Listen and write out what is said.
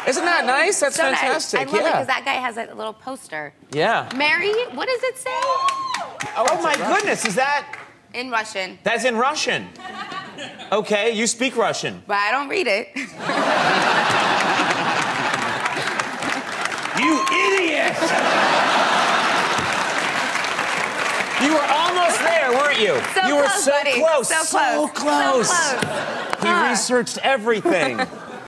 Isn't that nice? That's so fantastic. Nice. I love it because that guy has a little poster. Yeah. Mary, what does it say? Oh my goodness, is that? In Russian. That's in Russian. Okay, you speak Russian. But I don't read it. You idiot! You were almost there, weren't you? So you were close, so buddy. close. So close. So close. So close. He researched everything.